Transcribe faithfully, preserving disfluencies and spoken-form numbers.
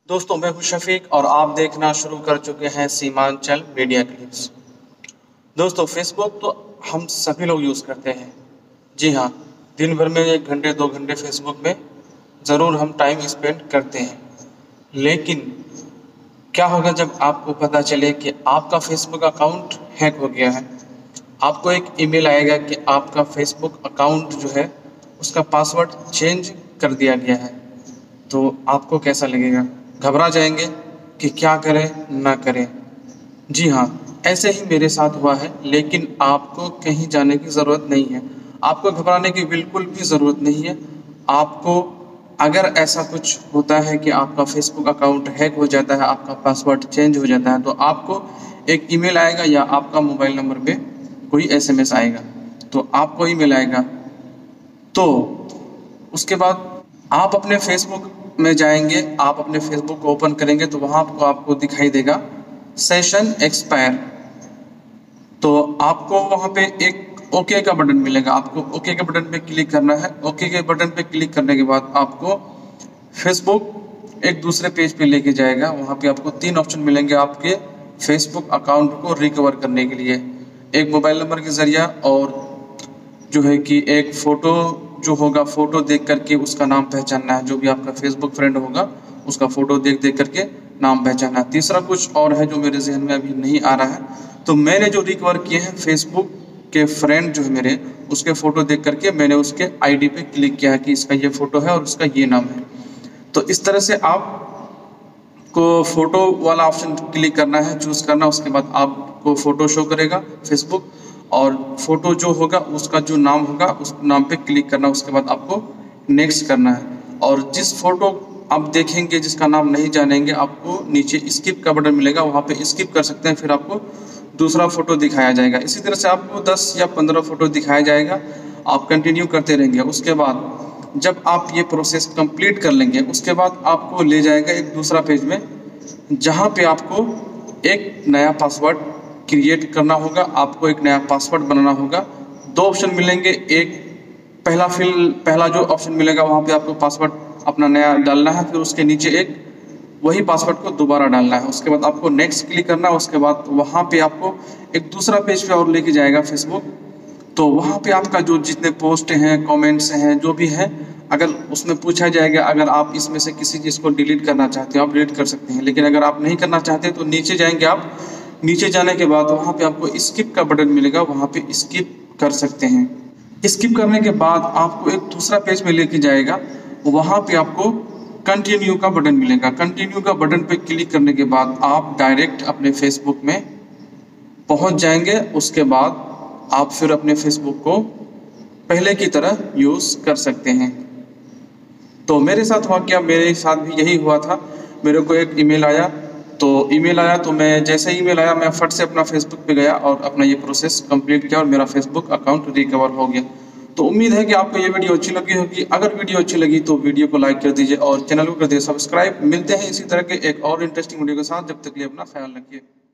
दोस्तों मैं हूं शफीक और आप देखना शुरू कर चुके हैं सीमांचल मीडिया क्लिप्स। दोस्तों फेसबुक तो हम सभी लोग यूज़ करते हैं। जी हाँ, दिन भर में एक घंटे दो घंटे फेसबुक में ज़रूर हम टाइम स्पेंड करते हैं। लेकिन क्या होगा जब आपको पता चले कि आपका फेसबुक अकाउंट हैक हो गया है? आपको एक ईमेल आएगा कि आपका फेसबुक अकाउंट जो है उसका पासवर्ड चेंज कर दिया गया है। तो आपको कैसा लगेगा? घबरा जाएंगे कि क्या करें ना करें। जी हाँ, ऐसे ही मेरे साथ हुआ है, लेकिन आपको कहीं जाने की ज़रूरत नहीं है। आपको घबराने की बिल्कुल भी ज़रूरत नहीं है। आपको अगर ऐसा कुछ होता है कि आपका फेसबुक अकाउंट हैक हो जाता है, आपका पासवर्ड चेंज हो जाता है, तो आपको एक ईमेल आएगा या आपका मोबाइल नंबर पे कोई एसएमएस आएगा। तो आपको ईमेल आएगा, तो उसके बाद आप अपने फेसबुक में जाएंगे, आप अपने फेसबुक को ओपन करेंगे तो वहाँ आपको आपको दिखाई देगा सेशन एक्सपायर। तो आपको वहाँ पे एक ओके का बटन मिलेगा, आपको ओके के बटन पे क्लिक करना है। ओके के बटन पे क्लिक करने के बाद आपको फेसबुक एक दूसरे पेज पे लेके जाएगा। वहाँ पे आपको तीन ऑप्शन मिलेंगे आपके फेसबुक अकाउंट को रिकवर करने के लिए। एक मोबाइल नंबर के जरिया और जो है कि एक फ़ोटो जो होगा, फ़ोटो देख करके उसका नाम पहचानना है। जो भी आपका फेसबुक फ्रेंड होगा उसका फ़ोटो देख देख करके नाम पहचानना है। तीसरा कुछ और है जो मेरे जहन में अभी नहीं आ रहा है। तो मैंने जो रिकवर किए हैं फेसबुक के फ्रेंड जो है मेरे, उसके फ़ोटो देख करके मैंने उसके आईडी पे क्लिक किया है कि इसका ये फ़ोटो है और उसका ये नाम है। तो इस तरह से आप को फ़ोटो वाला ऑप्शन क्लिक करना है, चूज़ करना। उसके बाद आपको फ़ोटो शो करेगा फेसबुक, और फ़ोटो जो होगा उसका जो नाम होगा उस नाम पे क्लिक करना। उसके बाद आपको नेक्स्ट करना है, और जिस फ़ोटो आप देखेंगे जिसका नाम नहीं जानेंगे, आपको नीचे स्किप का बटन मिलेगा, वहाँ पे स्किप कर सकते हैं। फिर आपको दूसरा फ़ोटो दिखाया जाएगा। इसी तरह से आपको दस या पंद्रह फ़ोटो दिखाया जाएगा। आप कंटिन्यू करते रहेंगे। उसके बाद जब आप ये प्रोसेस कंप्लीट कर लेंगे, उसके बाद आपको ले जाएगा एक दूसरा पेज में, जहाँ पे आपको एक नया पासवर्ड क्रिएट करना होगा। आपको एक नया पासवर्ड बनाना होगा। दो ऑप्शन मिलेंगे, एक पहला फिल पहला जो ऑप्शन मिलेगा वहाँ पे आपको पासवर्ड अपना नया डालना है, फिर उसके नीचे एक वही पासवर्ड को दोबारा डालना है। उसके बाद आपको नेक्स्ट क्लिक करना है। उसके बाद वहाँ पे आपको एक दूसरा पेज पे और लेके जाएगा फेसबुक। तो वहाँ पे आपका जो जितने पोस्ट हैं, कमेंट्स हैं, जो भी हैं, अगर उसमें पूछा जाएगा अगर आप इसमें से किसी चीज़ को डिलीट करना चाहते हो आप डिलीट कर सकते हैं। लेकिन अगर आप नहीं करना चाहते तो नीचे जाएंगे आप। नीचे जाने के बाद वहाँ पे आपको स्किप का बटन मिलेगा, वहाँ पे स्किप कर सकते हैं। स्किप करने के बाद आपको एक दूसरा पेज में लेके जाएगा, वहाँ पे आपको कंटिन्यू का बटन मिलेगा। कंटिन्यू का बटन पे क्लिक करने के बाद आप डायरेक्ट अपने फेसबुक में पहुँच जाएंगे। उसके बाद आप फिर अपने फेसबुक को पहले की तरह यूज़ कर सकते हैं। तो मेरे साथ हुआ क्या, मेरे साथ भी यही हुआ था। मेरे को एक ईमेल आया, तो ईमेल आया तो मैं जैसे ईमेल आया मैं फट से अपना फेसबुक पे गया और अपना ये प्रोसेस कंप्लीट किया और मेरा फेसबुक अकाउंट रिकवर हो गया। तो उम्मीद है कि आपको ये वीडियो अच्छी लगी होगी। अगर वीडियो अच्छी लगी तो वीडियो को लाइक कर दीजिए और चैनल को कर दीजिए सब्सक्राइब। मिलते हैं इसी तरह के एक और इंटरेस्टिंग वीडियो के साथ। जब तक के लिए अपना ख्याल रखिए।